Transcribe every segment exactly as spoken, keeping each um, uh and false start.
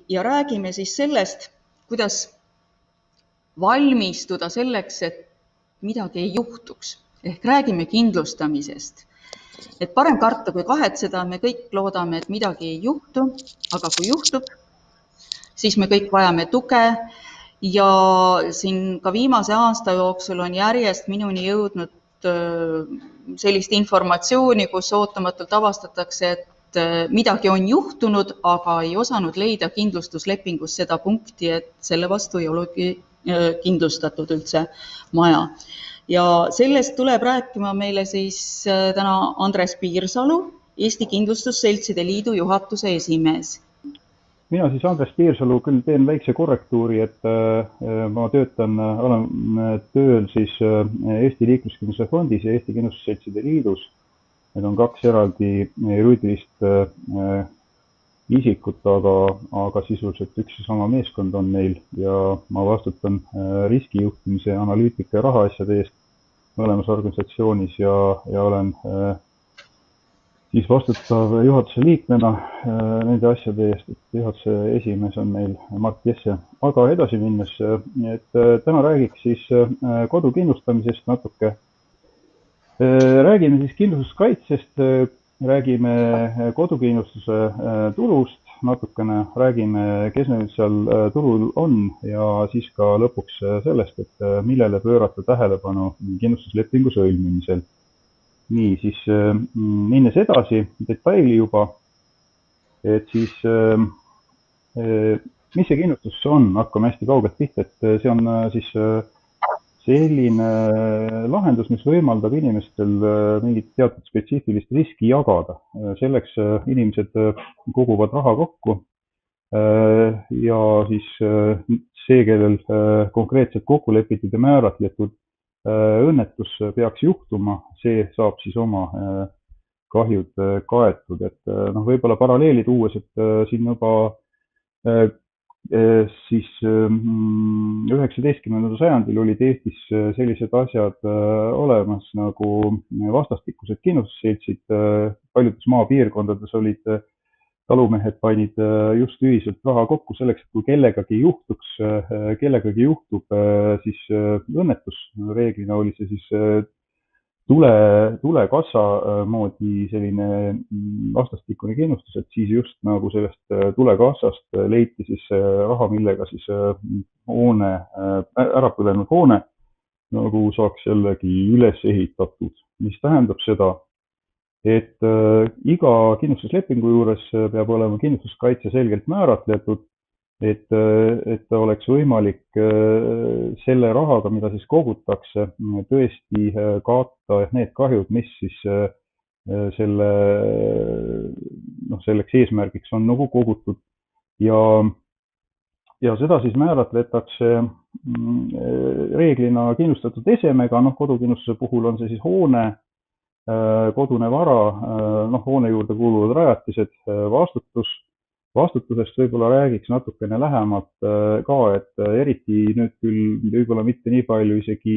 ja räägime siis sellest, kuidas valmistuda selleks, et midagi ei juhtuks. Ehk räägime kindlustamisest. Et parem karta kui kahetseda, me kõik loodame, et midagi ei juhtu, aga kui juhtub, siis me kõik vajame tuge ja siin ka viimase aasta jooksul on järjest minuni jõudnud sellist informatsiooni, kus ootamatult avastatakse, et midagi on juhtunud, aga ei osanud leida kindlustuslepingus seda punkti, et selle vastu ei olegi kindlustatud üldse maja. Ja sellest tuleb rääkima meile siis täna Andres Piirsalu, Eesti Kindlustusseltside Liidu juhatuse esimees. Mina siis Andres Piirsalu küll teen väikse korrektuuri, et ma töötan, olen tööl siis Eesti Liikluskindlustuse Fondis ja Eesti Kindlustusseltside Liidus. Need on kaks eraldi juriidilist isikut, aga, aga sisuliselt üks ja sama meeskond on neil ja ma vastutan riskijuhtimise, analüütika ja rahaasjade eest mõlemas organisatsioonis ja, ja olen siis vastutav juhatuse liikmena nende asjade eest, et juhatuse esimees on meil Mart Jesse. Aga edasi minnes, et täna räägiks siis kodukindlustamisest natuke. Räägime siis kindlustuskaitsest, räägime kodukindlustuse tulust, natukene räägime, kes meil seal turul on ja siis ka lõpuks sellest, et millele pöörata tähelepanu kindlustuslepingu sõlmimisel. Nii, siis minnes edasi detaili juba, et siis mis see kindlustus on, hakkame hästi kaugelt pihta, et see on siis selline lahendus, mis võimaldab inimestel mingit teatud spetsiifilist riski jagada. Selleks inimesed koguvad raha kokku ja siis see, kellel konkreetselt kokku lepitud ja määratletud õnnetus peaks juhtuma, see saab siis oma kahjud kaetud. Et noh, võib-olla paralleeli tuues, et siin juba siis üheksateistkümnendal sajandil olid Eestis sellised asjad olemas nagu vastastikused kindlustusseltsid. Paljudes maapiirkondades olid talumehed panid just ühiselt raha kokku selleks, et kui kellegagi juhtuks, kellegagi juhtub siis õnnetus, reeglina oli see siis tule, tulekassa moodi selline vastastikune kindlustus, et siis just nagu sellest tulekassast leiti siis raha, millega siis hoone, ära põlenud hoone nagu saaks jällegi üles ehitatud, mis tähendab seda, et iga kindlustuslepingu juures peab olema kindlustuskaitse selgelt määratletud, et, et oleks võimalik selle rahaga, mida siis kogutakse, tõesti katta need kahjud, mis siis selle, noh, selleks eesmärgiks on nagu kogutud. Ja, ja seda siis määratletakse reeglina kindlustatud esemega, noh, kodukindlustuse puhul on see siis hoone, kodune vara, noh, hoone juurde kuuluvad rajatised, vastutus. Vastutusest võib-olla räägiks natukene lähemalt ka, et eriti nüüd küll võib-olla mitte nii palju isegi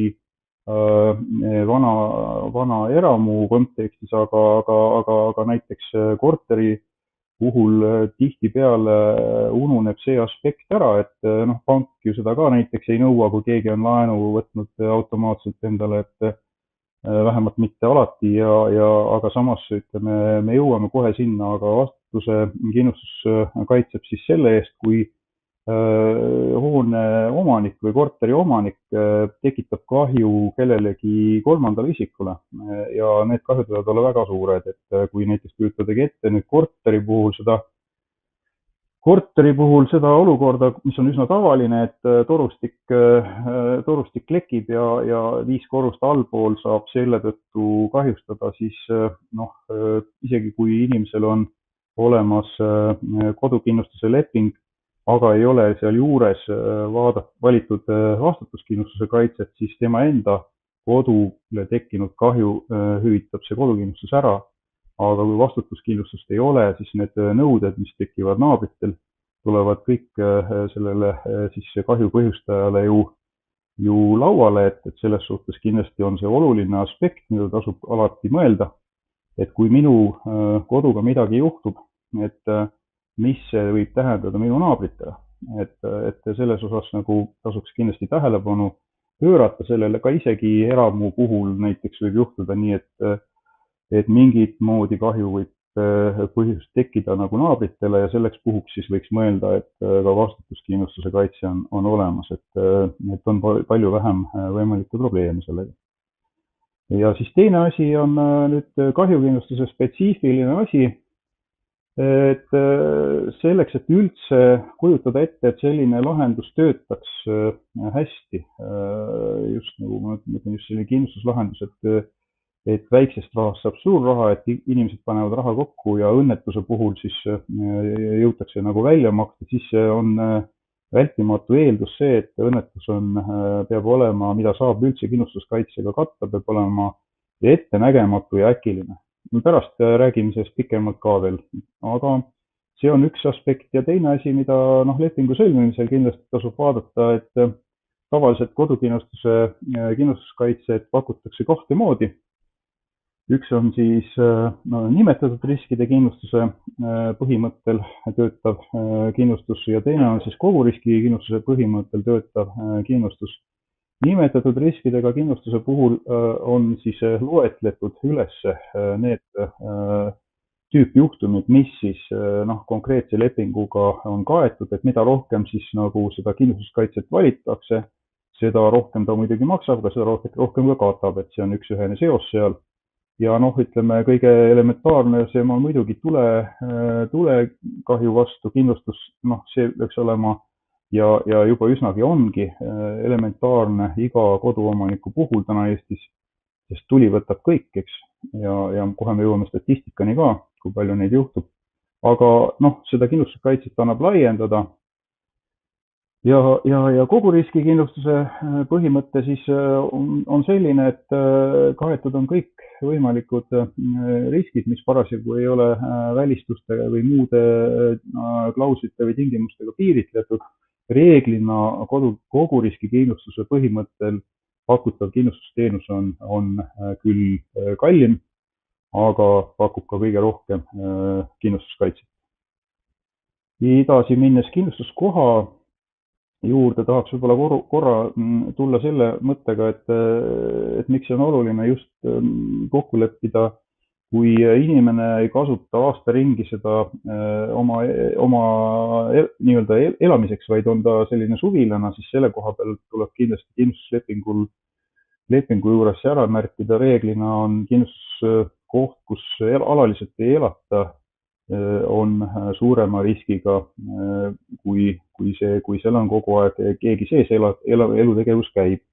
vana, vana eramu kontekstis, aga, aga, aga, aga näiteks korteri puhul tihtipeale ununeb see aspekt ära, et noh, pank ju seda ka näiteks ei nõua, kui keegi on laenu võtnud automaatselt endale, et vähemalt mitte alati, ja, ja, aga samas ütleme, me jõuame kohe sinna, aga vastutuse kindlustus kaitseb siis selle eest, kui hoone omanik või korteri omanik tekitab kahju kellelegi kolmandale isikule ja need kahjud võivad olla väga suured, et kui näiteks kujutadagi ette nüüd korteri puhul seda Korteri puhul seda olukorda, mis on üsna tavaline, et torustik, torustik lekib ja, ja viis korrust allpool saab selle tõttu kahjustada, siis noh, isegi kui inimesel on olemas kodukindlustuse leping, aga ei ole seal juures vaadat, valitud vastutuskindlustuse kaitset, siis tema enda kodule tekkinud kahju hüvitab see kodukindlustus ära. Aga kui vastutuskindlustust ei ole, siis need nõuded, mis tekivad naabritel, tulevad kõik sellele siis kahju põhjustajale ju, ju lauale, et, et selles suhtes kindlasti on see oluline aspekt, mida tasub alati mõelda, et kui minu koduga midagi juhtub, et mis see võib tähendada minu naabritele. Et, et selles osas nagu tasuks kindlasti tähelepanu pöörata sellele, ka isegi eramu puhul näiteks võib juhtuda nii, et, et mingit moodi kahju võib põhjust tekkida nagu naabritele ja selleks puhuks siis võiks mõelda, et ka vastutuskindlustuse kaitse on, on olemas, et, et on palju vähem võimalikke probleeme sellega. Ja siis teine asi on nüüd kahjukindlustuse spetsiifiline asi, et selleks, et üldse kujutada ette, et selline lahendus töötaks hästi, just nagu ma mõtlen just selline kindlustuslahendus, et, et väiksest rahast saab suur raha, et inimesed panevad raha kokku ja õnnetuse puhul siis jõutakse nagu välja maksta, siis on vältimatu eeldus see, et õnnetus on, peab olema, mida saab üldse kindlustuskaitsega katta, peab olema ettenägematu ja äkiline. Pärast räägime sellest pikemalt ka veel, aga see on üks aspekt ja teine asi, mida noh, lepingu sõlmimisel kindlasti tasub vaadata, et tavaliselt kodukindlustuse kindlustuskaitset pakutakse kahte moodi. Üks on siis no, nimetatud riskide kindlustuse põhimõttel töötav kindlustus ja teine on siis kogu riski kindlustuse põhimõttel töötav kindlustus. Nimetatud riskidega kindlustuse puhul on siis loetletud üles need tüüpjuhtumid, mis siis noh, konkreetse lepinguga on kaetud, et mida rohkem siis nagu seda kindlustuskaitset valitakse, seda rohkem ta muidugi maksab, aga seda rohkem ka katab, et see on üks ühene seos seal. Ja noh, ütleme, kõige elementaarne see on muidugi tule, tulekahju vastu kindlustus, noh, see peaks olema ja, ja juba üsnagi ongi elementaarne iga koduomaniku puhul täna Eestis, sest tuli võtab kõik, eks, ja, ja kohe me jõuame statistikani ka, kui palju neid juhtub. Aga noh, seda kindlustuskaitset annab laiendada. Ja, ja, ja kogu riskikindlustuse põhimõte siis on, on selline, et kaetud on kõik võimalikud riskid, mis parasjagu ei ole välistustega või muude klauslite või tingimustega piiritletud. Reeglina kodu, kogu riskikindlustuse põhimõttel pakutav kindlustusteenus on, on küll kallim, aga pakub ka kõige rohkem kindlustuskaitset. Edasi minnes kindlustuskoha juurde tahaks võib-olla korra, korra tulla selle mõttega, et, et miks see on oluline just kokku leppida, kui inimene ei kasuta aasta ringi seda oma, oma nii-öelda elamiseks, vaid on ta selline suvilana, siis selle koha peal tuleb kindlasti kindlustuslepingul lepingu juures ära märkida. Reeglina on kindlustuskoht, kus alaliselt ei elata, on suurema riskiga, kui, kui, see, kui seal on kogu aeg keegi sees ela, ela, elutegevus käib.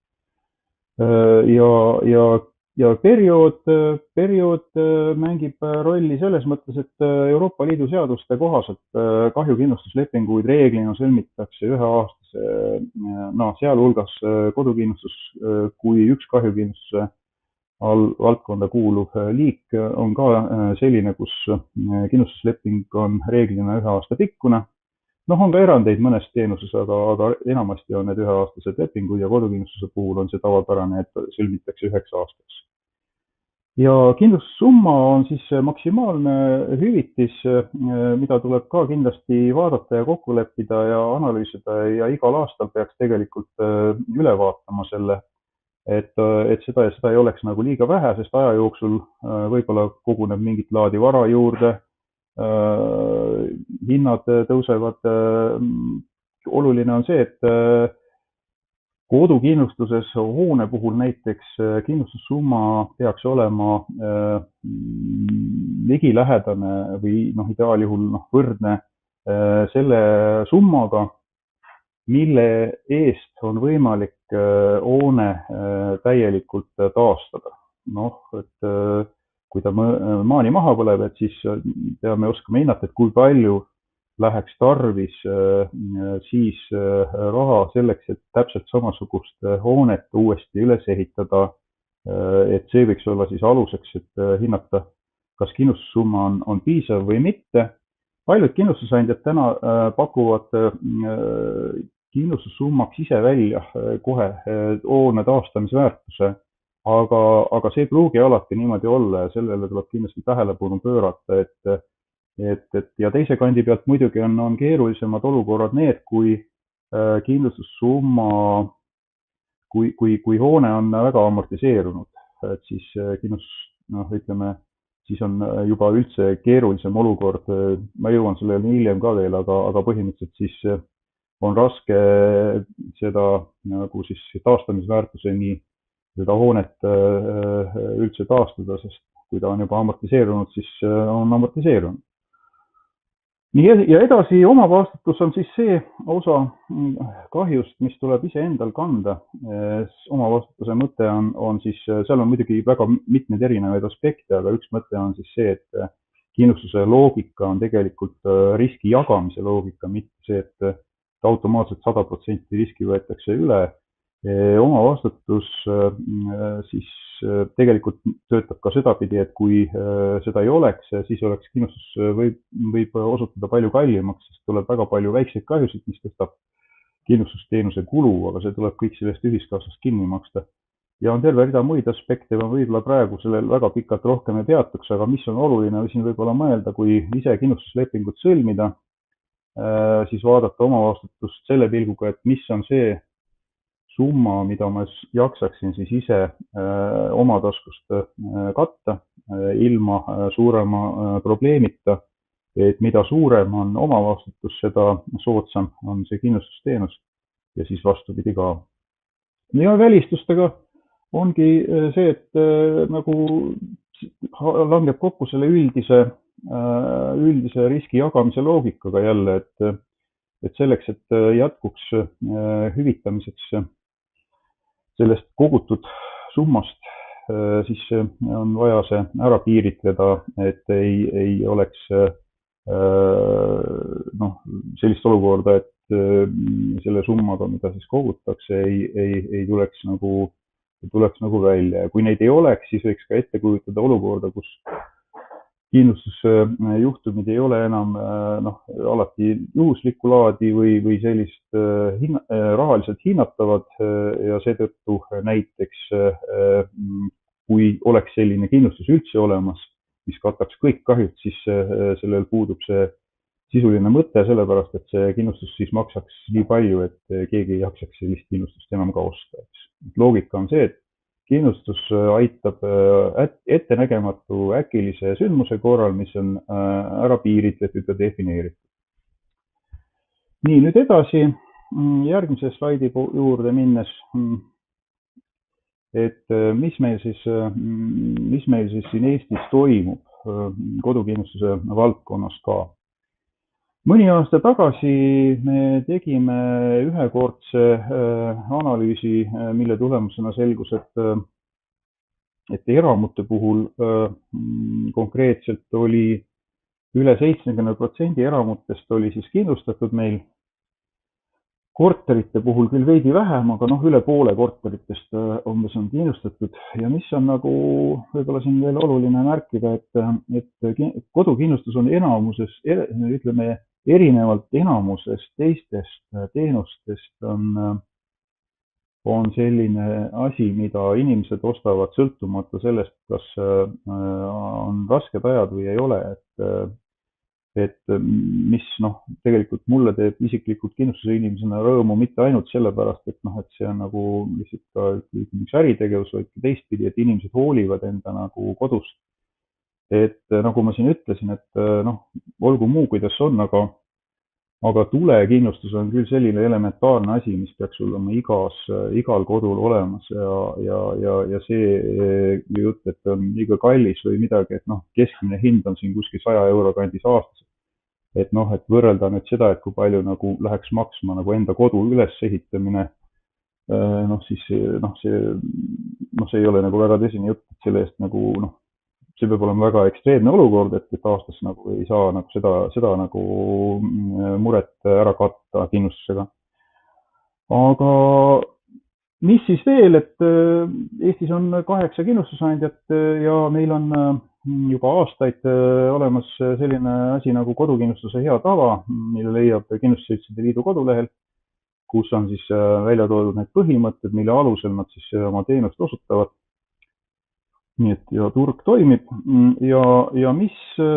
Ja, ja, ja periood, periood mängib rolli selles mõttes, et Euroopa Liidu seaduste kohaselt kahjukindlustuslepinguid reeglina sõlmitakse üheaastase, no, sealhulgas kodukindlustus, kui üks kahjukindlustuse all valdkonda kuuluv liik on ka selline, kus kindlustusleping on reeglina ühe aasta pikkune. Noh, on ka erandeid mõnes teenuses, aga, aga enamasti on need üheaastased lepingud ja kodukindlustuse puhul on see tavapärane, et sõlmitakse üheks aastaks. Ja kindlustussumma on siis maksimaalne hüvitis, mida tuleb ka kindlasti vaadata ja kokku leppida ja analüüsida ja igal aastal peaks tegelikult üle vaatama selle, Et, et seda ja seda ei oleks nagu liiga vähe, sest aja jooksul võib-olla koguneb mingit laadi vara juurde, hinnad tõusevad. Oluline on see, et kodukindlustuses hoone puhul näiteks kindlustussumma peaks olema ligilähedane või noh, ideaaljuhul noh, võrdne selle summaga, mille eest on võimalik hoone täielikult taastada. Noh, et kui ta maani maha põleb, et siis peame oskama hinnata, et kui palju läheks tarvis siis raha selleks, et täpselt samasugust hoonet uuesti üles ehitada. Et see võiks olla siis aluseks, et hinnata, kas kindlustussumma on, on piisav või mitte. Paljud kindlustusandjad täna pakuvad kindlustussummaks ise välja kohe hoone taastamisväärtuse, aga, aga see ei pruugi alati niimoodi olla ja sellele tuleb kindlasti tähelepanu pöörata, et, et, et ja teise kandi pealt muidugi on, on keerulisemad olukorrad need, kui kindlustussumma, kui, kui, kui hoone on väga amortiseerunud, et siis kindlustus, noh, ütleme, siis on juba üldse keerulisem olukord. Ma jõuan sellele hiljem ka veel, aga, aga põhimõtteliselt siis on raske seda nagu siis taastamisväärtuseni seda hoonet üldse taastada, sest kui ta on juba amortiseerunud, siis on amortiseerunud. Nii, ja edasi omavastutus on siis see osa kahjust, mis tuleb ise endal kanda. Omavastutuse mõte on, on siis, seal on muidugi väga mitmeid erinevaid aspekte, aga üks mõte on siis see, et kindlustuse loogika on tegelikult riski jagamise loogika, mitte see, et automaatselt sada protsenti riski võetakse üle. Omavastutus siis tegelikult töötab ka sedapidi, et kui seda ei oleks, siis oleks kindlustus võib, võib osutuda palju kallimaks, sest tuleb väga palju väikseid kahjusid, mis tõstab kindlustusteenuse kulu, aga see tuleb kõik sellest ühiskassast kinni maksta. Ja on terve rida muid aspekte, ma võib-olla praegu sellel väga pikalt rohkem ei peatuks, aga mis on oluline siin võib-olla mõelda, kui ise kindlustuslepingut sõlmida, siis vaadata omavastutust selle pilguga, et mis on see summa, mida ma jaksaksin siis ise oma taskust katta ilma suurema probleemita, et mida suurem on omavastutus, seda soodsam on see kindlustusteenus ja siis vastupidi ka. Ja välistustega ongi see, et nagu langeb kokku selle üldise, üldise riski jagamise loogikaga jälle, et, et selleks, et jätkuks hüvitamiseks sellest kogutud summast, siis on vaja see ära piiritleda, et ei, ei oleks noh, sellist olukorda, et selle summaga, mida siis kogutakse, ei, ei, ei tuleks nagu, tuleks nagu välja. Ja kui neid ei oleks, siis võiks ka ette kujutada olukorda, kus kindlustusjuhtumid ei ole enam noh, alati juhuslikku laadi või, või sellist hinna, rahaliselt hinnatavad ja seetõttu näiteks kui oleks selline kindlustus üldse olemas, mis kataks kõik kahjud, siis sellel puudub see sisuline mõte, sellepärast et see kindlustus siis maksaks nii palju, et keegi ei jaksaks sellist kindlustust enam ka osta. Loogika on see, et kindlustus aitab ettenägematu äkilise sündmuse korral, mis on ära piiritletud ja defineeritud. Nii, nüüd edasi järgmise slaidi juurde minnes, et mis meil siis, mis meil siis siin Eestis toimub kodukindlustuse valdkonnas ka. Mõni aasta tagasi me tegime ühekordse analüüsi, mille tulemusena selgus, et, et eramute puhul konkreetselt oli üle seitsekümmend protsenti eramutest oli siis kindlustatud meil. Korterite puhul küll veidi vähem, aga noh, üle poole korteritest umbes on kindlustatud. Ja mis on nagu võib-olla siin veel oluline märkida, et, et kodukindlustus on enamuses, ütleme, erinevalt enamusest teistest teenustest on, on selline asi, mida inimesed ostavad sõltumata sellest, kas on rasked ajad või ei ole. Et, et mis noh, tegelikult mulle teeb isiklikult kindlustuse inimesena rõõmu mitte ainult sellepärast, et noh, et see on nagu lihtsalt ka üks äritegevus, vaid teistpidi, et inimesed hoolivad enda nagu kodust. Et nagu ma siin ütlesin, et noh, olgu muu, kuidas on, aga, aga tulekindlustus on küll selline elementaarne asi, mis peaks olema igas, igal kodul olemas ja, ja, ja, ja see jutt, et on liiga kallis või midagi, et noh, keskmine hind on siin kuskil saja euro kandis aastas. Et noh, et võrrelda nüüd seda, et kui palju nagu läheks maksma nagu enda kodu üles ehitamine, noh siis noh, see, noh, see ei ole nagu väga tõsine jutt, et selle eest nagu noh, see peab olema väga ekstreemne olukord, et, et aastas nagu ei saa nagu seda, seda nagu muret ära katta kindlustusega. Aga mis siis veel, et Eestis on kaheksa kindlustusandjat ja meil on juba aastaid olemas selline asi nagu kodukindlustuse hea tava, mille leiab Kindlustusseltside Liidu kodulehel, kus on siis välja toodud need põhimõtted, mille alusel nad siis oma teenust osutavad. Nii et ja turg toimib ja, ja mis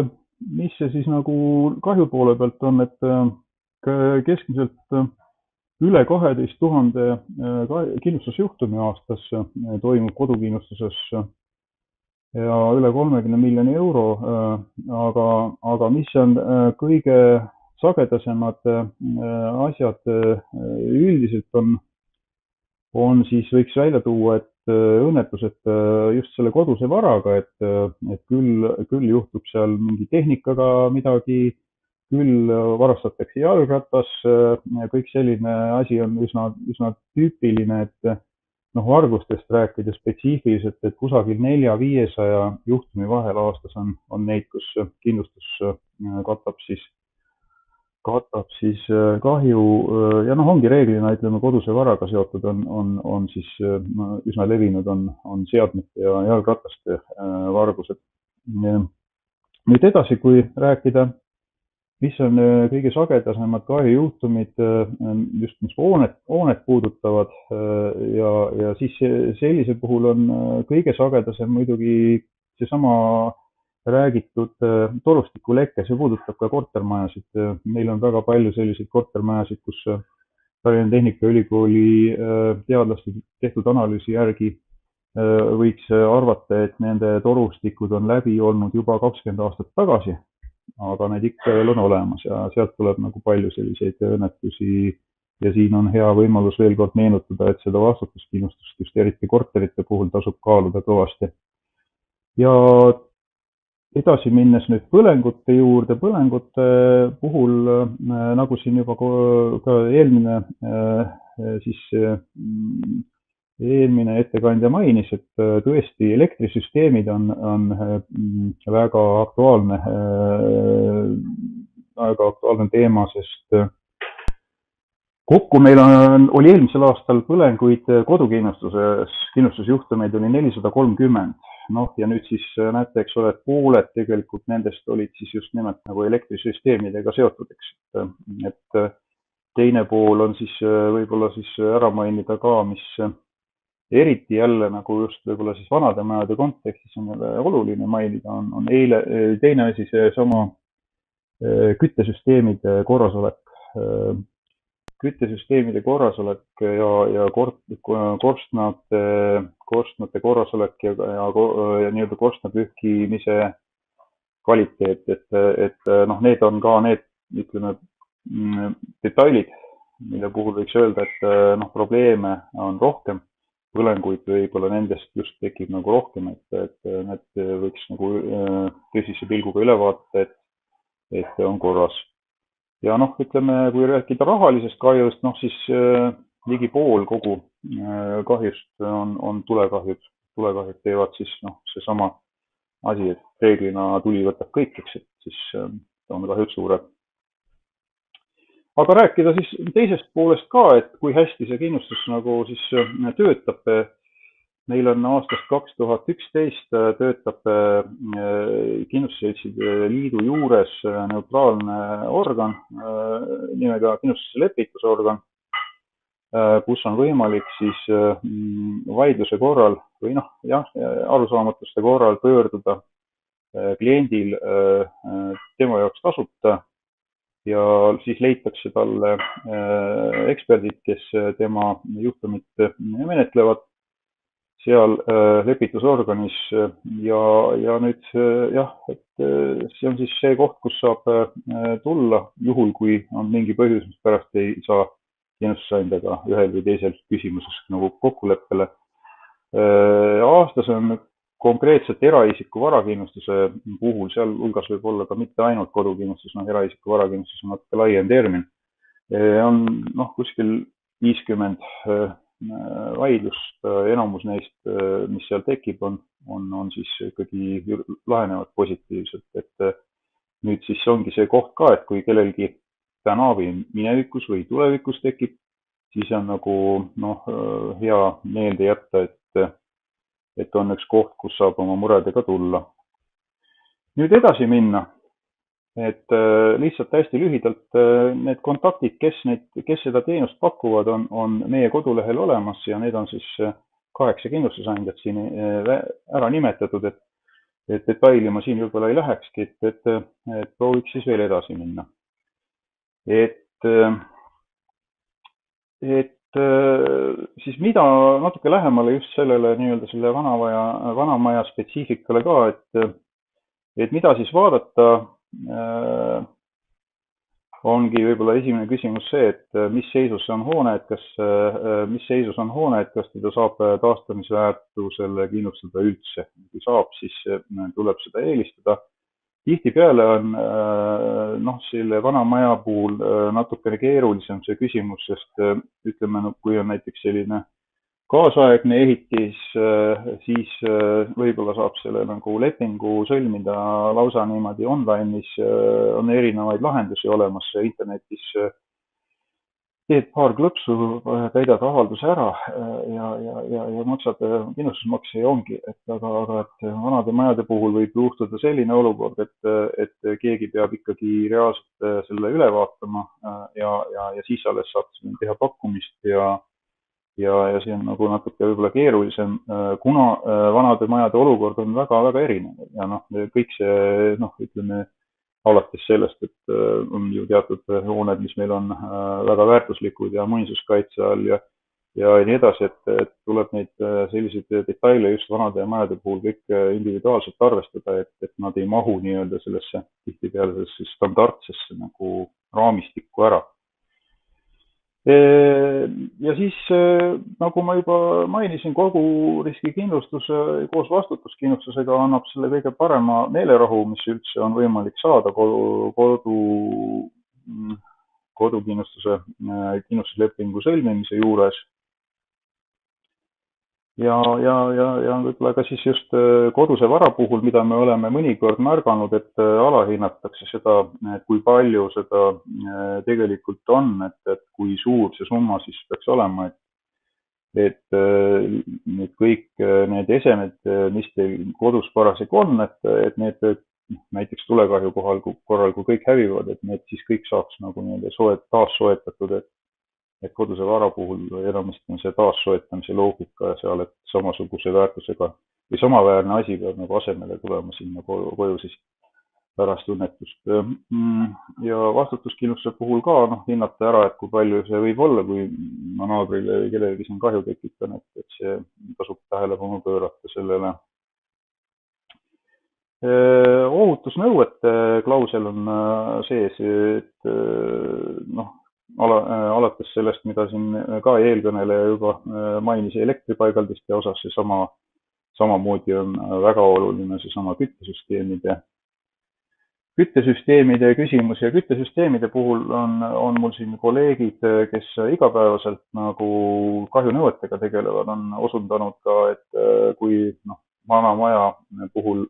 mis see siis nagu kahju poole pealt on, et keskmiselt üle kaheteist tuhande kindlustusjuhtumi aastas toimub kodukindlustuses ja üle kolmekümne miljoni euro, aga, aga mis on kõige sagedasemad asjad üldiselt on, on siis võiks välja tuua, et õnnetused just selle koduse varaga, et, et küll, küll juhtub seal mingi tehnikaga midagi, küll varastatakse jalgratas, kõik selline asi on üsna, üsna tüüpiline, et noh, vargustest rääkides spetsiifiliselt, et kusagil nelja-viiesaja juhtumi vahel aastas on, on neid, kus kindlustus katab siis katab siis kahju ja noh, ongi reeglina, ütleme, koduse varaga seotud on, on, on siis üsna levinud on, on seadmete ja jalgrataste vargused. Nüüd edasi, kui rääkida, mis on kõige sagedasemad kahjujuhtumid, just mis hoonet, hoonet puudutavad ja, ja siis sellisel puhul on kõige sagedasem muidugi seesama räägitud torustikulekke, see puudutab ka kortermajasid. Meil on väga palju selliseid kortermajasid, kus Tallinna Tehnikaülikooli teadlaste tehtud analüüsi järgi võiks arvata, et nende torustikud on läbi olnud juba kakskümmend aastat tagasi, aga need ikka veel on olemas ja sealt tuleb nagu palju selliseid õnnetusi ja siin on hea võimalus veel kord meenutada, et seda vastutuskindlustust just eriti korterite puhul tasub kaaluda kõvasti. Ja edasi minnes nüüd põlengute juurde, põlengute puhul, nagu siin juba ka eelmine, siis eelmine ettekandja mainis, et tõesti elektrisüsteemid on, on väga aktuaalne, väga aktuaalne teema, sest kokku meil on, oli eelmisel aastal põlenguid kodukindlustuses, kindlustusjuhtumeid oli nelisada kolmkümmend. Noh, ja nüüd siis näete, eks ole, et pooled tegelikult nendest olid siis just nimelt nagu elektrisüsteemidega seotud, eks. Et teine pool on siis võib-olla siis ära mainida ka, mis eriti jälle nagu just võib-olla siis vanade majade kontekstis on jälle oluline mainida, on, on eile, teine asi see sama küttesüsteemide korrasolek. Küttesüsteemide korrasolek ja, ja kort, korstnate, korstnate korrasolek ja, ja, ja nii-öelda korstna pühkimise kvaliteet, et, et noh, need on ka need, ütleme, detailid, mille puhul võiks öelda, et noh, probleeme on rohkem, põlenguid võib-olla nendest just tekib nagu rohkem, et, et need võiks nagu tõsise pilguga üle vaadata, et, et see on korras. Ja noh, ütleme, kui rääkida rahalisest kahjust, noh siis äh, ligi pool kogu äh, kahjust on, on tulekahjud. Tulekahjud teevad siis noh, seesama asi, et reeglina tuli võtab kõik, eks, et siis äh, on kahjud suured. Aga rääkida siis teisest poolest ka, et kui hästi see kindlustus nagu siis äh, töötab. Meil on aastast kaks tuhat üksteist töötab kindlustusseltside liidu juures neutraalne organ nimega kindlustuse lepitusorgan, kus on võimalik siis vaidluse korral või noh, jah, arusaamatuste korral pöörduda kliendil tema jaoks tasuta ja siis leitakse talle eksperdid, kes tema juhtumit menetlevad seal äh, lepitusorganis ja, ja nüüd äh, jah, et äh, see on siis see koht, kus saab äh, tulla juhul, kui on mingi põhjus, mis pärast ei saa kindlustusandjaga ühel või teisel küsimuses nagu kokkuleppele. Äh, aastas on konkreetselt eraisiku varakindlustuse puhul, seal hulgas võib olla ka mitte ainult kodukindlustus, noh, eraisiku varakindlustus on natuke laiem termin, äh, on noh, kuskil viiskümmend äh, vaidlust, enamus neist, mis seal tekib, on, on, on siis ikkagi lahenevad positiivselt, et nüüd siis ongi see koht ka, et kui kellelgi täna või minevikus või tulevikus tekib, siis on nagu noh, hea meelde jätta, et, et on üks koht, kus saab oma muredega tulla. Nüüd edasi minna. Et lihtsalt hästi lühidalt need kontaktid, kes, neid, kes seda teenust pakuvad, on, on meie kodulehel olemas ja need on siis kaheksa kindlustusandjat siin ära nimetatud, et et detaili ma siin võib-olla ei lähekski, et, et, et prooviks siis veel edasi minna. Et, et siis mida natuke lähemale just sellele nii-öelda selle vanamaja, vanamaja spetsiifikale ka, et, et mida siis vaadata, ongi võib-olla esimene küsimus see, et mis seisus on hoone, et kas, mis seisus on hoone, et kas teda saab taastamisväärtusele kindlustada üldse. Kui saab, siis tuleb seda eelistada. Tihtipeale on noh, selle vana maja puhul natukene keerulisem see küsimus, sest ütleme, kui on näiteks selline kaasaegne ehitis, siis võib-olla saab selle nagu lepingu sõlmida lausa niimoodi online'is, on erinevaid lahendusi olemas internetis. Teed paar klõpsu, täidad avalduse ära ja, ja, ja, ja maksad kindlustusmakse ja ongi. Et, aga, aga et vanade majade puhul võib juhtuda selline olukord, et, et keegi peab ikkagi reaalselt selle üle vaatama ja, ja, ja siis alles saab teha pakkumist ja Ja, ja see on nagu natuke võib-olla keerulisem, kuna vanade majade olukord on väga, väga erinev ja noh, kõik see, noh, ütleme, alates sellest, et on ju teatud hooned, mis meil on väga väärtuslikud ja muinsuskaitse all ja, ja nii edasi, et, et tuleb neid selliseid detaile just vanade majade puhul kõik individuaalselt arvestada, et, et nad ei mahu nii-öelda sellesse tihtipeale sellesse standardsesse nagu raamistikku ära. Ja siis, nagu ma juba mainisin, kogu riskikindlustus koos vastutuskindlustusega annab selle kõige parema meelerahu, mis üldse on võimalik saada kodu, kodu, kodukindlustuse, kindlustuslepingu sõlmimise juures. Ja, ja, ja, ja võib-olla ka siis just koduse vara puhul, mida me oleme mõnikord märganud, et alahinnatakse seda, kui palju seda tegelikult on, et, et kui suur see summa siis peaks olema, et, et need kõik need esemed, mis teil kodus parasjagu on, et, et need näiteks tulekahju kohal, korral, kui kõik hävivad, et need siis kõik saaks nagu nii-öelda soet, taas soetatud, et et koduse vara puhul enamasti on see taassoetamise loogika seal, et samasuguse väärtusega või samaväärne asi peab nagu asemele tulema sinna koju siis pärast õnnetust. Ja vastutuskindlustuse puhul ka noh, hinnata ära, et kui palju see võib olla, kui ma naabrile või kellelegi siin kahju tekitan, et, et see tasub tähelepanu pöörata sellele. Ohutusnõuete klausel on sees, et noh, Ala, alates sellest, mida siin ka eelkõneleja juba mainis elektripaigaldiste osas, see sama, samamoodi on väga oluline see sama küttesüsteemide, küttesüsteemide küsimus ja küttesüsteemide puhul on, on mul siin kolleegid, kes igapäevaselt nagu kahjunõuetega tegelevad, on osundanud ka, et kui noh, vana maja puhul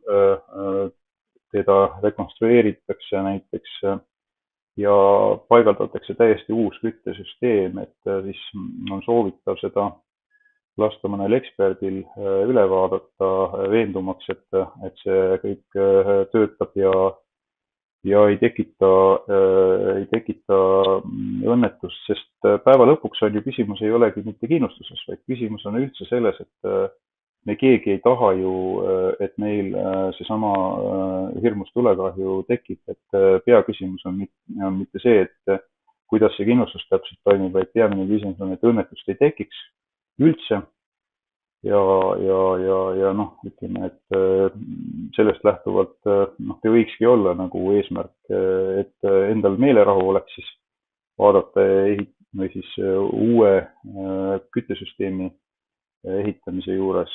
teda rekonstrueeritakse näiteks ja paigaldatakse täiesti uus küttesüsteem, et siis on soovitav seda lasta mõnel eksperdil üle vaadata veendumaks, et, et see kõik töötab ja, ja ei tekita, ei tekita õnnetust, sest päeva lõpuks on ju küsimus ei olegi mitte kindlustuses, vaid küsimus on üldse selles, et me keegi ei taha ju, et meil seesama hirmus tulekahju tekib, et peaküsimus on mitte see, et kuidas see kindlustus täpselt toimib, vaid peamine küsimus on, et õnnetust ei tekiks üldse ja, ja, ja, ja noh, ütleme, et sellest lähtuvalt noh, te võikski olla nagu eesmärk, et endal meelerahu oleks siis vaadata ehit- või siis uue küttesüsteemi ehitamise juures,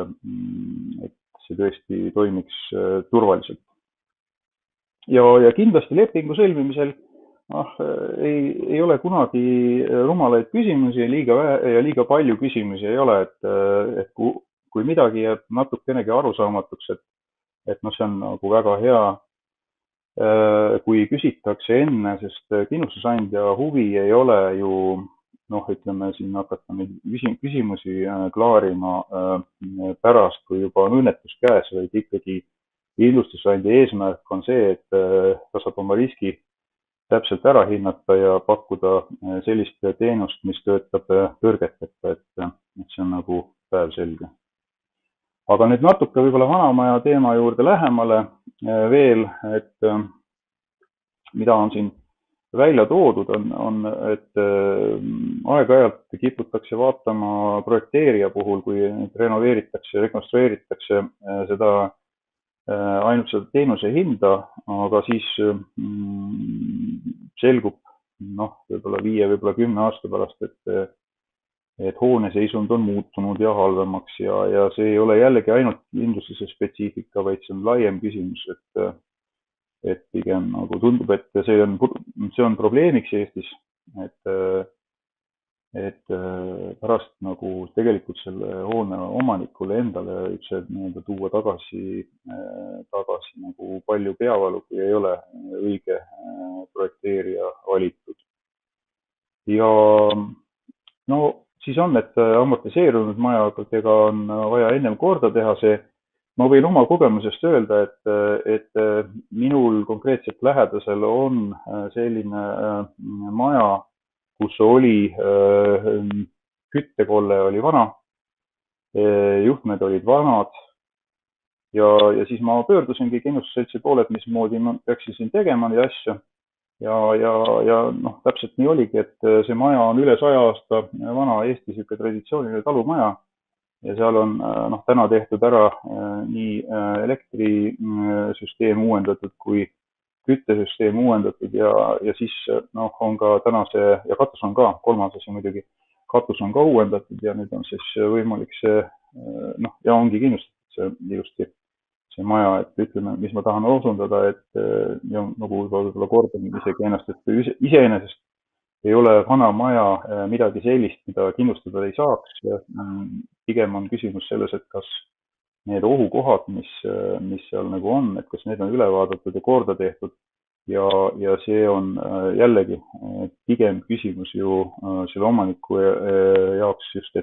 et see tõesti toimiks turvaliselt. Ja, ja kindlasti lepingu sõlmimisel ah, ei, ei ole kunagi rumalaid küsimusi liiga vähe, ja liiga palju küsimusi ei ole, et, et kui, kui midagi jääb natukenegi arusaamatuks, et, et noh, see on nagu väga hea, kui küsitakse enne, sest kindlustusandja huvi ei ole ju noh, ütleme siin hakata neid küsimusi klaarima pärast, kui juba on õnnetus käes, vaid ikkagi kindlustusandja eesmärk on see, et ta saab oma riski täpselt ära hinnata ja pakkuda sellist teenust, mis töötab tõrgeteta, et, et see on nagu päev selge. aga nüüd natuke võib-olla vanamaja teema juurde lähemale veel, et mida on siin välja toodud, on, on, et aeg-ajalt kiputakse vaatama projekteerija puhul, kui renoveeritakse, rekonstrueeritakse seda ainult seda teenuse hinda, aga siis selgub, noh, võib-olla viie, võib-olla kümne aasta pärast, et, et hoone seisund on muutunud ja halvemaks ja, ja see ei ole jällegi ainult kindlustuse spetsiifika, vaid see on laiem küsimus, et et pigem nagu tundub, et see on, see on probleemiks Eestis, et, et pärast nagu tegelikult selle hoone omanikule endale üldse nii-öelda tuua tagasi, tagasi nagu palju peavalu, kui ei ole õige projekteerija valitud. Ja no siis on, et amortiseerunud majadega on vaja ennem korda teha see. Ma võin oma kogemusest öelda, et, et minul konkreetselt lähedasel on selline maja, kus oli küttekolle oli vana, juhtmed olid vanad ja, ja siis ma pöördusingi kindlustusseltsi poole, et mismoodi ma peaksin siin tegema neid asju. Ja, ja, ja noh, täpselt nii oligi, et see maja on üle saja aasta vana Eesti siuke traditsiooniline talumaja. Ja seal on noh, täna tehtud ära nii elektrisüsteem uuendatud kui küttesüsteem uuendatud ja, ja siis noh, on ka täna see, ja katus on ka, kolmas asi muidugi, katus on ka uuendatud ja nüüd on siis võimalik see, noh, ja ongi kindlustatud see ilusti see maja, et ütleme, mis ma tahan osundada, et ja nagu võib-olla kordan isegi ennast, et iseenesest ei ole vana maja midagi sellist, mida kindlustada ei saaks. Pigem on küsimus selles, et kas need ohukohad, mis, mis seal nagu on, et kas need on üle vaadatud ja korda tehtud. Ja, ja see on jällegi pigem küsimus ju selle omaniku jaoks just, et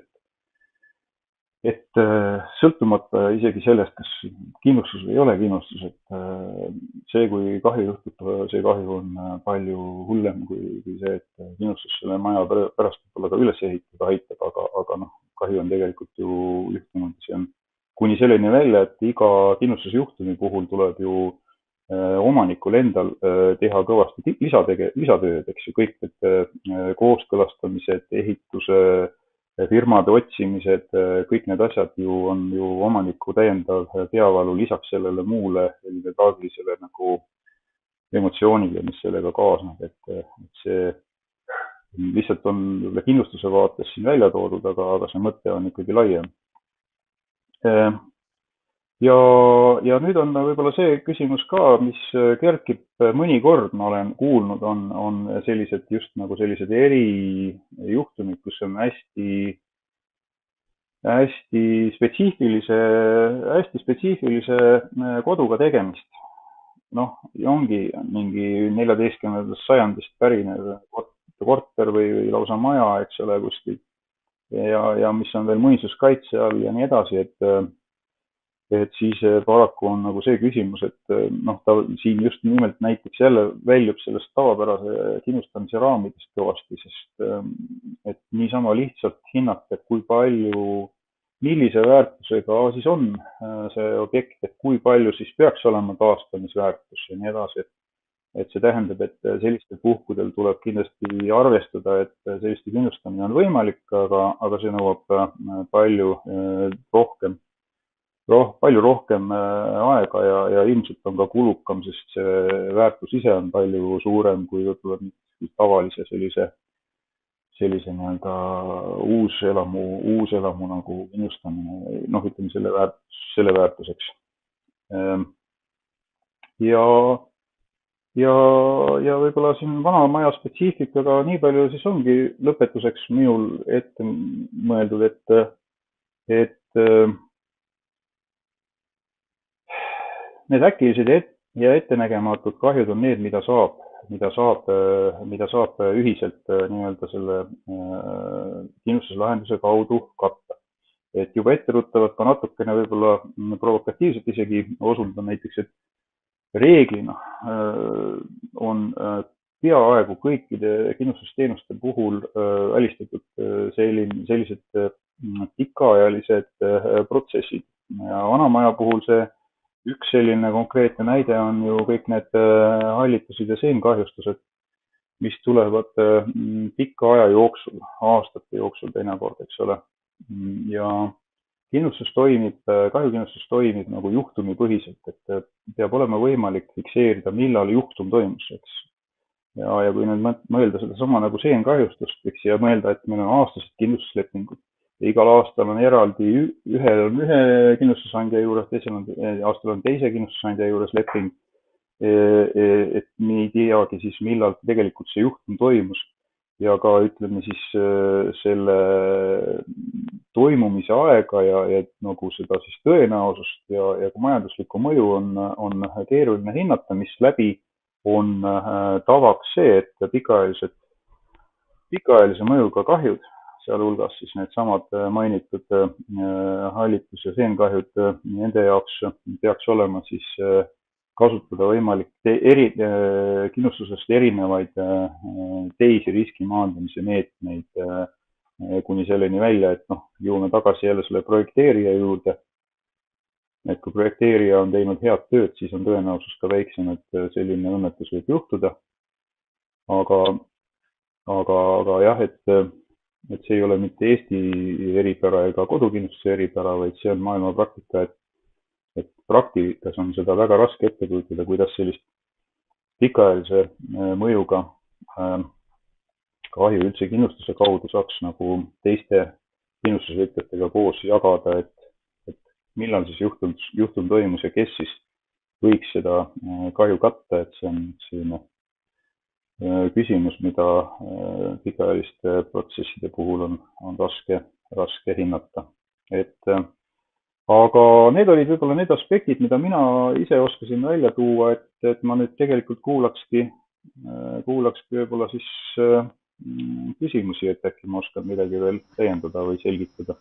et sõltumata isegi sellest, kas kindlustus või ei ole kindlustus, et see, kui kahju juhtub, see kahju on palju hullem kui, kui see, et kindlustus selle maja pärast võib-olla ka üles ehitada aitab, aga, aga noh, kahju on tegelikult ju juhtunud. See on kuni selleni välja, et iga kindlustusjuhtumi puhul tuleb ju omanikul endal teha kõvasti lisatege, lisatööd, eks ju, kõik need kooskõlastamised, ehituse firmade otsimised, kõik need asjad ju on ju omaniku täiendav peavalu lisaks sellele muule selline traagilisele nagu emotsioonile, mis sellega kaasneb, et, et see lihtsalt on kindlustuse vaates siin välja toodud, aga, aga see mõte on ikkagi laiem. Ja, ja nüüd on võib-olla see küsimus ka, mis kerkib mõnikord, ma olen kuulnud, on, on sellised just nagu sellised erijuhtumid, kus on hästi, hästi spetsiifilise, hästi spetsiifilise koduga tegemist. Noh, ongi mingi neljateistkümnendast sajandist pärinev korter või, või lausa maja, eks ole, kuskil. Ja, ja mis on veel muinsuskaitse all ja nii edasi, et et siis paraku on nagu see küsimus, et noh, ta siin just nimelt näiteks jälle väljub sellest tavapärase kindlustamise raamidest kõvasti, sest et niisama lihtsalt hinnata, et kui palju, millise väärtusega siis on see objekt, et kui palju siis peaks olema taastamisväärtus ja nii edasi, et, et see tähendab, et sellistel puhkudel tuleb kindlasti arvestada, et selliste kindlustamine on võimalik, aga, aga see nõuab palju rohkem Roh, palju rohkem aega ja, ja ilmselt on ka kulukam, sest see väärtus ise on palju suurem kui võib-olla tavalise sellise, sellise nii-öelda uuselamu, uuselamu nagu kindlustamine, noh, ütleme selle väärtus, selle väärtuseks. Ja, ja, ja võib-olla siin vana maja spetsiifikaga nii palju siis ongi lõpetuseks minul ette mõeldud, et, et need äkilised ja ettenägematud kahjud on need, mida saab, mida saab, mida saab ühiselt nii-öelda selle kindlustuslahenduse kaudu katta. Et juba etteruttavad ka natukene võib-olla provokatiivselt isegi osundan näiteks, et reeglina on peaaegu kõikide kindlustusteenuste puhul välistatud sellised pikaajalised protsessid. Ja vanamaja puhul see üks selline konkreetne näide on ju kõik need hallitused ja seenkahjustused, mis tulevad pika aja jooksul, aastate jooksul teinekord, eks ole. Ja kindlustus toimib, kahjukindlustus toimib nagu juhtumipõhiselt, et peab olema võimalik fikseerida, millal juhtum toimus, eks. Ja, ja kui nüüd mõelda seda sama nagu seenkahjustust, eks, ja mõelda, et meil on aastased kindlustuslepingud ja igal aastal on eraldi, ühel on ühe kindlustusandja juures, teisel on, aastal on teise kindlustusandja juures leping, et me ei teagi siis, millal tegelikult see juhtum toimus ja ka ütleme siis selle toimumise aega ja, ja nagu seda siis tõenäosust ja, ja ka majanduslikku mõju on, on keeruline hinnata, mis läbi on tavaks see, et pikaajalised, pikaajalise mõjuga kahjud, sealhulgas siis need samad mainitud hallitus- ja seenkahjud, nende jaoks peaks olema siis kasutada võimalik eri, kindlustusest erinevaid teisi riski maandamise meetmeid kuni selleni välja, et noh, jõuame tagasi jälle selle projekteerija juurde. Et kui projekteerija on teinud head tööd, siis on tõenäosus ka väiksem, et selline õnnetus võib juhtuda. Aga, aga, aga jah, et, et see ei ole mitte Eesti eripära ega kodukindlustuse eripära, vaid see on maailma praktika, et, et praktikas on seda väga raske ette kujutada, kuidas sellist pikaajalise mõjuga kahju üldse kindlustuse kaudu saaks nagu teiste kindlustusvõtjatega koos jagada, et millal siis juhtum, juhtum toimus ja kes siis võiks seda kahju katta, et see on selline küsimus, mida pikaajaliste protsesside puhul on, on raske, raske hinnata. Et, aga need olid võib-olla need aspektid, mida mina ise oskasin välja tuua, et, et ma nüüd tegelikult kuulakski, kuulakski võib-olla siis küsimusi, et äkki ma oskan midagi veel täiendada või selgitada.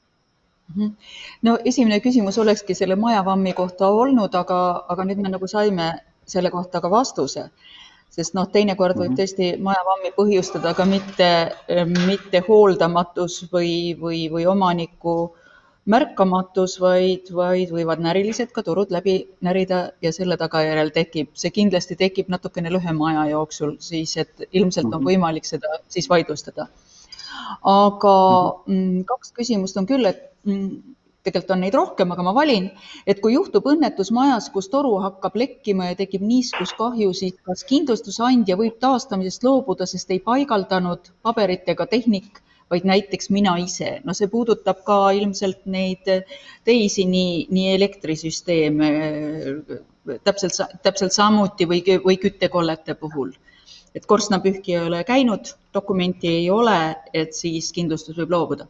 No esimene küsimus olekski selle majavammi kohta olnud, aga, aga nüüd me nagu saime selle kohta ka vastuse, sest noh, teinekord võib tõesti majavammi põhjustada ka mitte, mitte hooldamatus või, või, või omaniku märkamatus, vaid, vaid võivad närilised ka turud läbi närida ja selle tagajärjel tekib, see kindlasti tekib natukene lühema aja jooksul, siis et ilmselt on võimalik seda siis vaidlustada. Aga mm, kaks küsimust on küll, et mm, tegelikult on neid rohkem, aga ma valin, et kui juhtub õnnetus majas, kus toru hakkab lekkima ja tekib niiskuskahju, siis kas kindlustusandja võib taastamisest loobuda, sest ei paigaldanud paberitega tehnik, vaid näiteks mina ise. No see puudutab ka ilmselt neid teisi nii, nii elektrisüsteeme täpselt, täpselt samuti või, või küttekollete puhul. Et korstnapühki ei ole käinud, dokumenti ei ole, et siis kindlustus võib loobuda.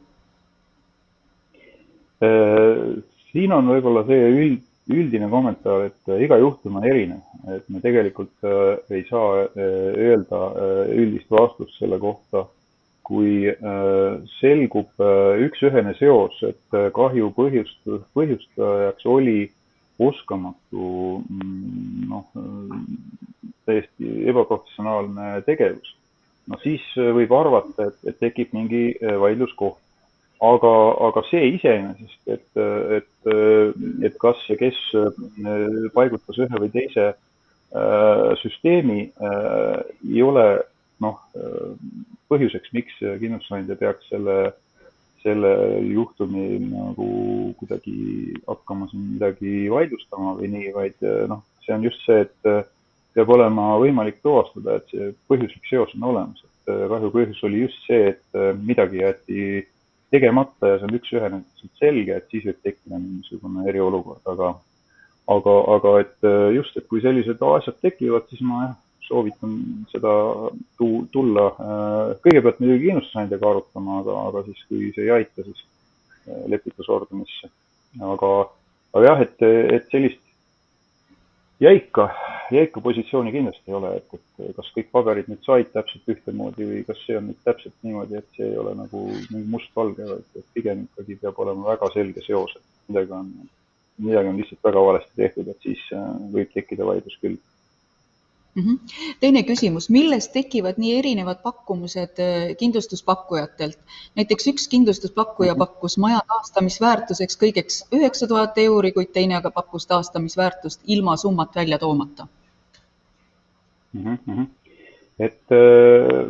Siin on võib-olla see üldine kommentaar, et iga juhtum on erinev, et me tegelikult ei saa öelda üldist vastust selle kohta, kui selgub üks-ühene seos, et kahju põhjust, põhjustajaks oli oskamatu, noh, täiesti ebaprofessionaalne tegevus. No siis võib arvata, et, et tekib mingi vaidluskoht. Aga, aga see iseenesest, et, et, et kas ja kes paigutas ühe või teise süsteemi, ei ole noh, põhjuseks, miks kindlustusandja peaks selle, selle juhtumi nagu kuidagi hakkama siin midagi vaidlustama või nii, vaid noh, see on just see, et peab olema võimalik tuvastada, et see põhjuslik seos on olemas. Et kahju põhjus oli just see, et midagi jäeti tegemata ja see on üks-ühene selge, et siis võib tekkida mingisugune eriolukord. Aga, aga, aga et just, et kui sellised asjad tekivad, siis ma soovitan seda tulla kõigepealt muidugi kindlustusandjaga arutama, aga, aga siis kui see ei aita, siis lepitusorganisse. Aga, aga jah, et, et sellist jäika, jäika positsiooni kindlasti ei ole, et, et kas kõik paberid nüüd said täpselt ühtemoodi või kas see on nüüd täpselt niimoodi, et see ei ole nagu must-valge, vaid pigem ikkagi peab olema väga selge seos, et midagi on, midagi on lihtsalt väga valesti tehtud, et siis võib tekkida vaidlus küll. Mhm. Teine küsimus, millest tekivad nii erinevad pakkumused eh, kindlustuspakkujatelt? Näiteks üks kindlustuspakkuja Mhm, pakkus maja taastamisväärtuseks kõigeks üheksa tuhat euri, kuid teine aga pakkus taastamisväärtust ilma summat välja toomata. mhm, mhm. Et äh,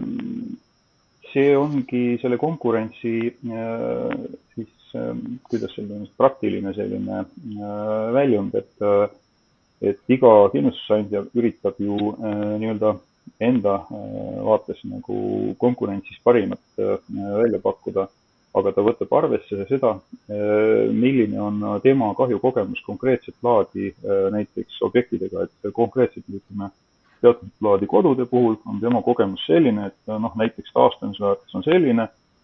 see ongi selle konkurentsi äh, siis, äh, kuidas selline praktiline selline äh, väljund, et, äh, et iga kindlustusandja üritab ju äh, nii-öelda enda äh, vaates nagu konkurentsis parimat äh, välja pakkuda, aga ta võtab arvesse seda, äh, milline on tema kahjukogemus konkreetset laadi äh, näiteks objektidega, et konkreetselt ütleme, teatud laadi kodude puhul on tema kogemus selline, et noh, näiteks taastamisväärtus on selline,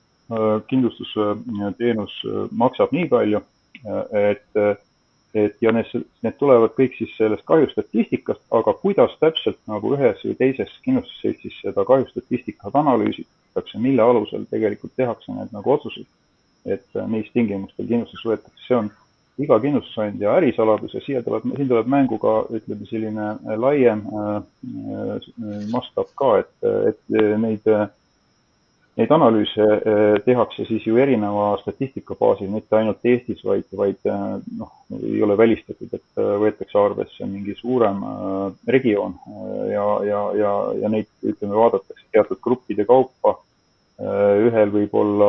kindlustusteenus maksab nii palju, et, et ja need, need tulevad kõik siis sellest kahjustatistikast, aga kuidas täpselt nagu ühes või teises kindlustusseltsis seda kahjustatistikat analüüsitakse, mille alusel tegelikult tehakse need nagu otsused, et mis tingimustel kindlustus võetakse, see on iga kindlustusandja ärisaladus ja siia tuleb, siin tuleb mängu ka, ütleme, selline laiem mastaab ka, et, et neid, neid analüüse tehakse siis ju erineva statistika baasil, mitte ainult Eestis, vaid, vaid noh, ei ole välistatud, et võetakse arvesse mingi suurem regioon ja, ja, ja, ja neid, ütleme, vaadatakse teatud gruppide kaupa. Ühel võib olla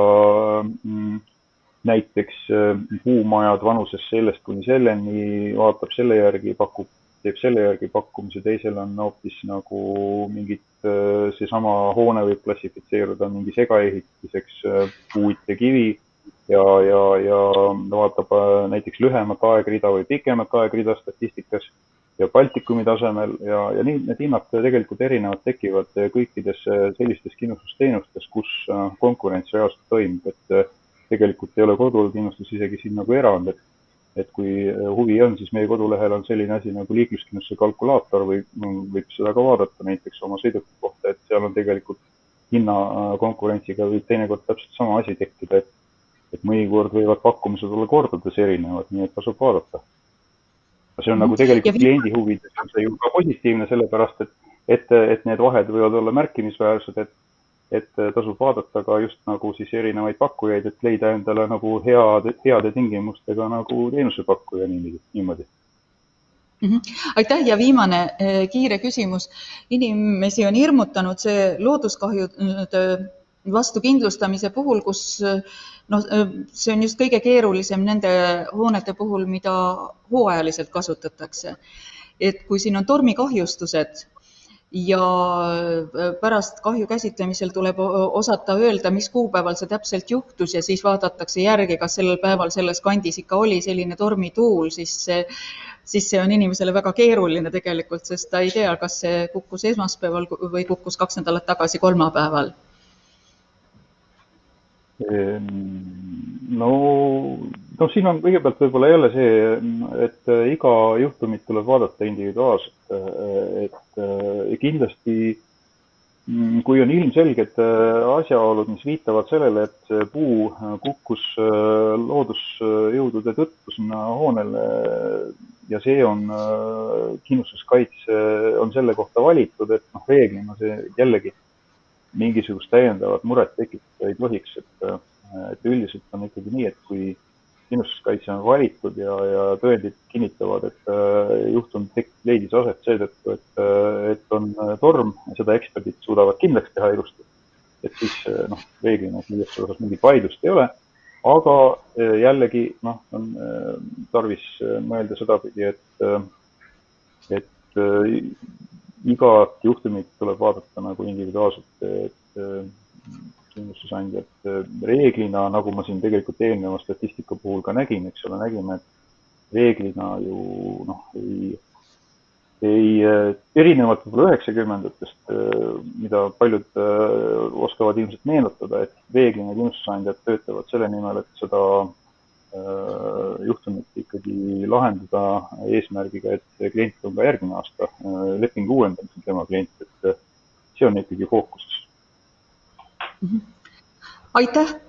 näiteks puumajad vanuses sellest kuni selleni, vaatab selle järgi, pakub, teeb selle järgi pakkumise, teisel on hoopis nagu mingit, seesama hoone võib klassifitseeruda mingi segaehitiseks puut ja kivi ja, ja, ja vaatab näiteks lühemat aegrida või pikemat aegrida statistikas ja Baltikumi tasemel ja, ja nii need hinnad tegelikult erinevad tekivad kõikides sellistes kindlustusteenustes, kus konkurents reaalselt toimub, et tegelikult ei ole kodukindlustus isegi siin nagu erand, et, et kui huvi on, siis meie kodulehel on selline asi nagu liikluskindlustuse kalkulaator või võib seda ka vaadata näiteks oma sõiduki kohta, et seal on tegelikult hinna konkurentsiga võib teinekord täpselt sama asi tekkida, et, et mõnikord võivad pakkumised olla kordades erinevad, nii et tasub vaadata. See on nagu tegelikult kliendi huvides, on see ju ka positiivne, sellepärast, et, et, et need vahed võivad olla märkimisväärsed, et et tasub vaadata ka just nagu siis erinevaid pakkujaid, et leida endale nagu heade, heade tingimustega nagu teenusepakkuja niimoodi. Mm-hmm. Aitäh ja viimane kiire küsimus. Inimesi on hirmutanud see looduskahjude vastu kindlustamise puhul, kus no, see on just kõige keerulisem nende hoonete puhul, mida hooajaliselt kasutatakse. Et kui siin on tormikahjustused, ja pärast kahju käsitlemisel tuleb osata öelda, mis kuupäeval see täpselt juhtus ja siis vaadatakse järgi, kas sellel päeval selles kandis ikka oli selline tormituul, siis see, siis see on inimesele väga keeruline tegelikult, sest ta ei tea, kas see kukkus esmaspäeval või kukkus kaks nädalat tagasi kolmapäeval. No, no siin on kõigepealt võib-olla jälle see, et iga juhtumit tuleb vaadata individuaalselt, et kindlasti kui on ilmselged asjaolud, mis viitavad sellele, et see puu kukkus loodusjõudude tõttu sinna hoonele ja see on kindlustuskaitse on selle kohta valitud, et noh, reeglina see jällegi mingisugust täiendavat muret tekitada ei tohiks, et, et üldiselt on ikkagi nii, et kui kindlustuskaitse on valitud ja, ja tõendid kinnitavad, et juhtum leidis aset seetõttu, et, et on torm ja seda eksperdid suudavad kindlaks teha ilusti, et siis noh, reeglina kindlasti osas mingit vaidlust ei ole, aga jällegi noh, on tarvis mõelda sedapidi, et, et igat juhtumit tuleb vaadata nagu individuaalselt, et kindlustusandjad reeglina, nagu ma siin tegelikult eelneva statistika puhul ka nägin, eks ole, nägime, et reeglina ju noh, ei, ei erinevalt võib-olla üheksakümnendatest, mida paljud oskavad ilmselt meenutada, et reeglina kindlustusandjad töötavad selle nimel, et seda juhtumit ikkagi lahendada eesmärgiga, et klient on ka järgmine aasta lepingu uuendamisel tema klient, et see on ikkagi fookuses. Aitäh!